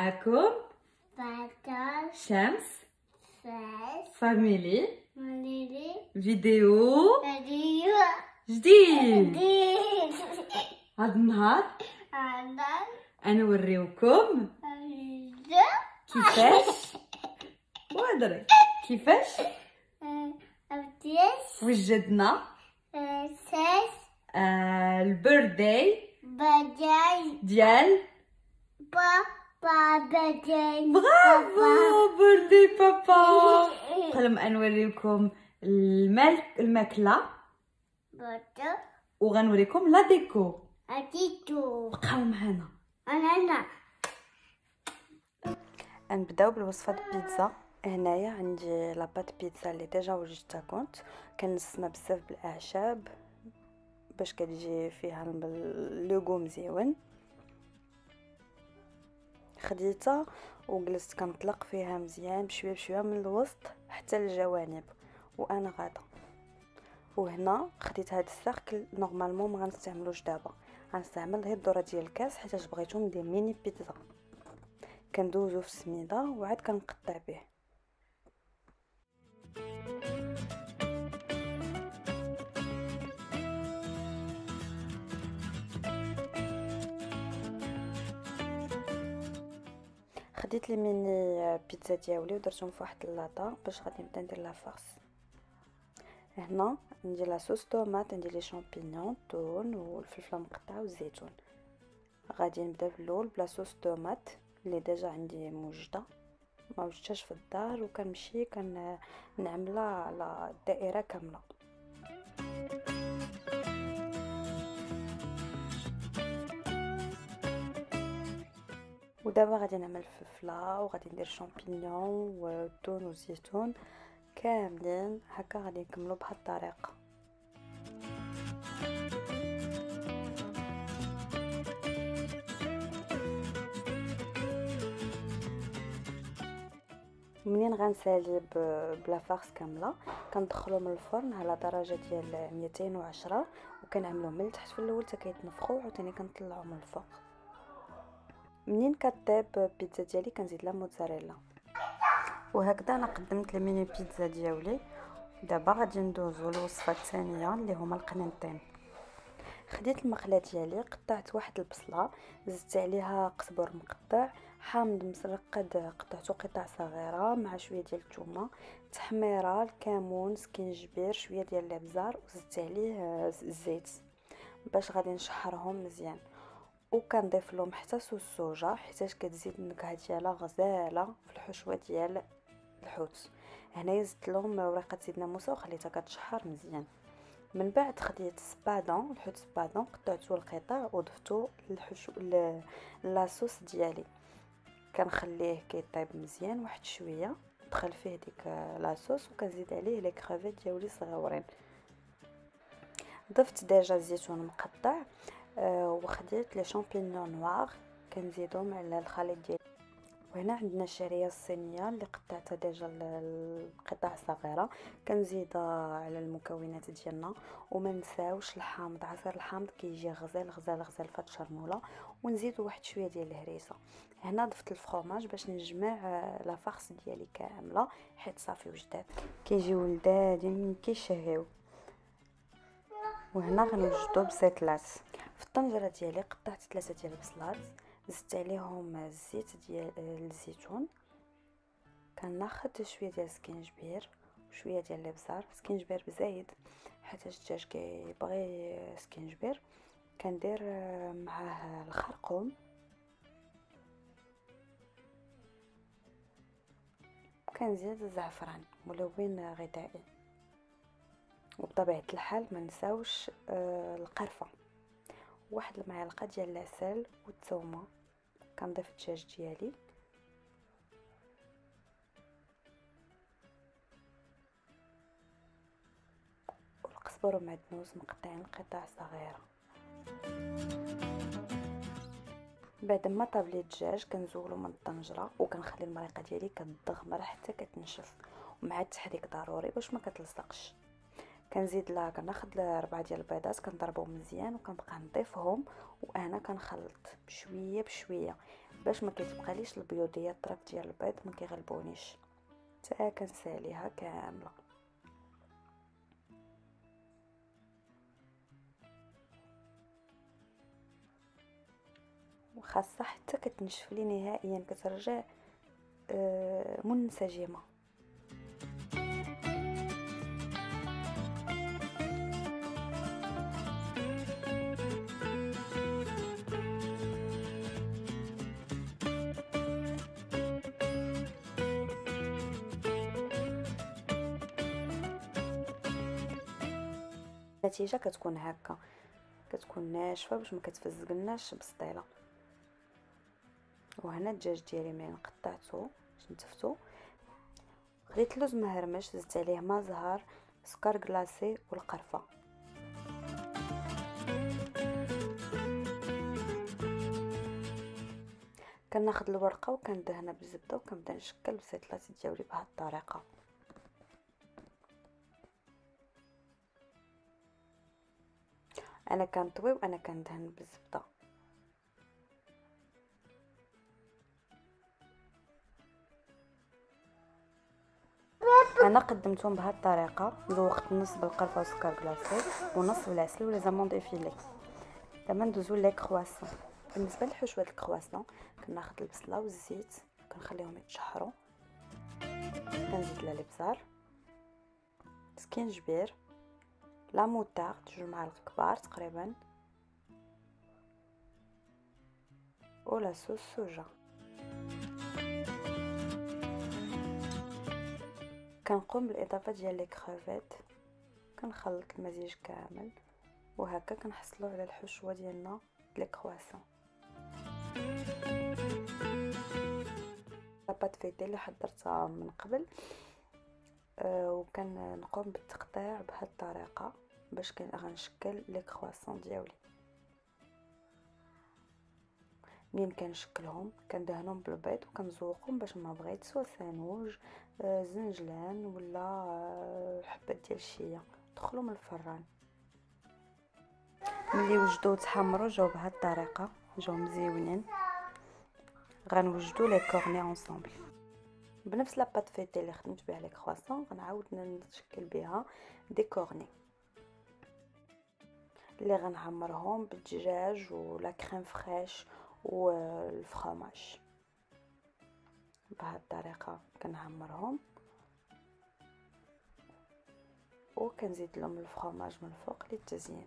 معاكم بطل شمس فاس فاميلي مليلي فيديو راديو جديد. ديد هذا النهار عدن نوريوكم راديو كيفاش وهضري كيفاش أبتيس وجدنا ساس البيرثداي بجاي ديال بابا بجاي برافو بيرثداي بابا. قبل ما نوريكم الماكله بطل وغنوريكم لا ديكو. أتيتو بقاو معنا. أنا نبداو بالوصفه البيتزا. هنايا عندي لاباط بيتزا اللي ديجا وجدتها، كنت كنسمها بزاف بالاعشاب باش كتجي فيها اللوغو مزيون. خديتها وجلست كنطلق فيها مزيان بشويه بشويه من الوسط حتى الجوانب وانا غادا. وهنا خديت هذا السيركل، نورمالمون ما غنستعملوش دابا، غنستعمل غير الدوره ديال الكاس حيت بغيتو ندير ميني بيتزا. كندوزو في السميده وعاد كنقطع به. خديت لي ميني بيتزا ديالي ودرتهم في واحد اللاطه باش غادي نبدا ندير لا فارس. هنا ندير لا صوص طوماط، ندير لي شامبينيون، الثوم والفلفله المقطعه والزيتون. غادي نبدا بالاول بلا صوص طوماط اللي ديجا عندي موجده، ما وجدتهاش في الدار، وكنمشي كنعملها على الدائره كامله. ودابا غادي نعمل الفلفله وغادي ندير شامبينيون والثوم والزيتون كاملين هكا، غادي نكملوا بهذه الطريقه. منين غنسالي بلا فارس كامله كندخلهم الفرن على درجه ديال 210 وكنعملهم من التحت في الاول حتى كيتنفخوا، وعاوتاني كنطلعهم من الفوق. منين كطيب بيتزا ديالي كنزيد لها موتزاريلا. وهكذا انا قدمت لي ميني بيتزا ديالي. دابا غادي ندوزو للوصفه الثانيه اللي هما القننطين. خديت المقله ديالي، قطعت واحد البصله، زدت عليها قزبر مقطع، حامض مسرقد قطعته قطع صغيره مع شويه ديال الثومه، تحميره، الكمون، سكينجبير، شويه ديال الابزار، وزدت عليه الزيت باش غادي نشحرهم مزيان. وكنضيف لهم حتى صوص الصوجا حيتاش كتزيد النكهه ديالها غزاله في الحشوه ديال الحوت. هنايا زدت لهم ورقه زيت ناموسه وخليتها كتشحر مزيان. من بعد خديت سبادون، الحوت سبادون قطعته لقطع وضفتو للحشو لاصوص ديالي. كنخليه كيطيب مزيان واحد شويه، دخل فيه ديك لاصوص وكنزيد عليه لي كرافيت ديالي صغيورين. ضفت ديجا الزيتون مقطع وخديت لي شامبينيون نوار كنزيدهم على الخليط ديالي. وهنا عندنا الشعريه الصينيه اللي قطعتها ديجا القطع صغيره، كنزيدها على المكونات ديالنا. وما نساوش الحامض، عصير الحامض كيجي غزال غزال غزال فهاد الشرموله. ونزيدو واحد شويه ديال الهريسه. هنا ضفت الفرomاج باش نجمع لا فارس ديالي كامله حيت صافي وجدات كيجيو لذاذين كيشهيو. وهنا غنوجدو بسيطلات. في الطنجره ديالي قطعت 3 ديال البصلات، زدت عليهم الزيت ديال الزيتون، كناخذ شويه ديال السكينجبير وشويه ديال الابزار، سكينجبير بزايد حيت الدجاج كيبغي سكينجبير. كندير معاه الخرقوم، كنزيد الزعفران ملون غذائي، وبطبيعه الحال ما نساوش القرفه، واحد المعلقه ديال العسل والثومه. كنضيف الدجاج ديالي والقزبر ومعدنوس مقطعين قطع صغيره. بعد ما طاب لي الدجاج كنزولو من الطنجره وكنخلي المريقه ديالي كتضغمر حتى كتنشف، ومع التحريك ضروري باش ما كتلصقش. كنزيد لها كناخذ 4 ديال البيضات كنضربهم مزيان وكنبقى نضيفهم وانا كنخلط بشويه بشويه. باش ما كيتبقاليش البيوضيات الطرف ديال البيض ما كيغلبونيش. حتى كنساليها كامله. وخاصه حتى كتنشف لي نهائيا كترجع منسجمه. النتيجه كتكون هكا، كتكون ناشفه باش ما كتفزقناش بسطيله. وهنا الدجاج ديالي ملي قطعته باش نتفتو، خديت اللوز مهرمش، زدت عليه ما زهر، سكر كلاصي والقرفه. كناخذ الورقه وكندهنها بالزبده وكنبدا نشكل البسيطلات ديالي بهذه الطريقه. انا كنطوي وانا كندهن بالزبده. انا قدمتهم بهذه الطريقه، زوقت النص بالقرفه وسكر كلاصي ونص بالعسل ولا زامون ديفيلي. دابا ندوزو لي كرواسون. بالنسبه لحشوه الكرواسون كناخذ البصله والزيت كنخليهم يتشحروا، كنزيد لها الابزار، سكينجبير، لا موطارد 2 معالق كبار تقريبا، ولا صوص صوجا. كنقوم بالاضافه ديال لي كروفيت، كنخلط المزيج كامل وهكا كنحصلوا على الحشوه ديالنا لي كرواسون. لاباط فيتي اللي حضرتها من قبل، وكنقوم بالتقطيع بهذه الطريقه باش غنشكل لي كرواسون ديالي. منين كنشكلهم كندهنهم بالبيض وكنزوقهم باش ما بغيت سوا سانوج، زنجلان ولا حبه ديال الشيا دخلوا من الفران. ملي وجدوا تحمروا جاو بهذه الطريقه، جاو مزيونين، غنوجدوا لي كورني اونصومبل بنفس لاباط فيتي اللي خدمت بها لي كرواسون. غنعاود نشكل بها دي كورني اللي غنعمرهم بالدجاج ولا كريم فريش والفرماج. بهذه الطريقه كنعمرهم وكنزيد لهم الفرماج من الفوق للتزيين.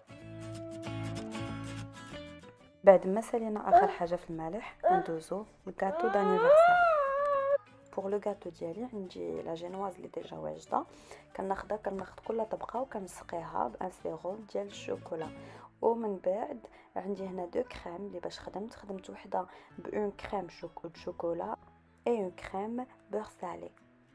بعد ما سالينا اخر حاجه في المالح ندوزو الكاطو دانيفرسير. بوغ لو كاطو ديالي عندي لا جينواز اللي ديجا واجده، كناخذ كل طبقه وكنسقيها بان سيروم ديال الشوكولا. ومن بعد عندي هنا دو كريم اللي باش خدمت وحده بون كريم شوكولا اي اون كريم بور سالي.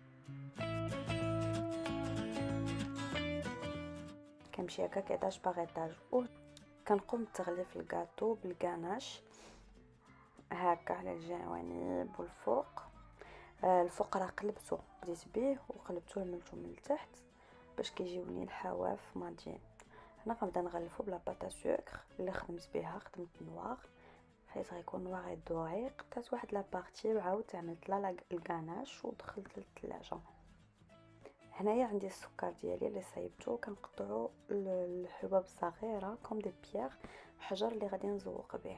كنمشي هكا كيطاج باغ ايطاج. كنقوم بتغليف الكاطو بالكاناش هكا على الجوانب والفوق. الفوق راه قلبته، بديت به وقلبته وعملته من التحت باش كيجيوني الحواف ماضيين. هنا غنبدا نغلفو بلا باطا سكر اللي خدمت بها، خدمت نوار حيت غيكون نوار دوري. قطعت واحد لابارتي وعاودت عملت لها الكاناش ودخلت للثلاجه. هنايا عندي السكر ديالي اللي صايبته، كنقطعو الحباب صغيره كوم دي بيير، حجر اللي غادي نزوق به.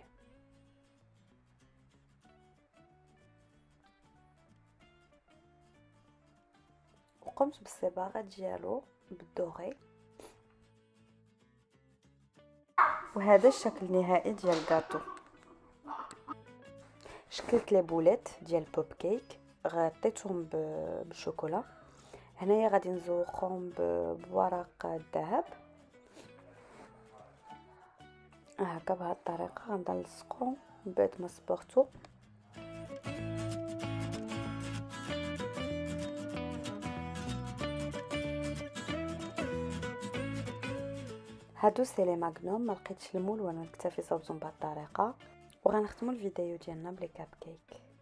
وقمت بالصباغه ديالو بالدوغي. وهذا الشكل النهائي ديال الكاطو. شكلت لي بوليت ديال بوب كيك، غطيتهم بالشوكولا. هنايا غادي نزوقهم بورق الذهب هكا بهذه الطريقه. غنبدا نلصقو من بعد ما صبغتو. هادو سي لي ماغنوم، ما لقيتش المول وانا نكتفي صوبتهم بهذه الطريقه. وغنختموا الفيديو ديالنا بلي كاب كيك.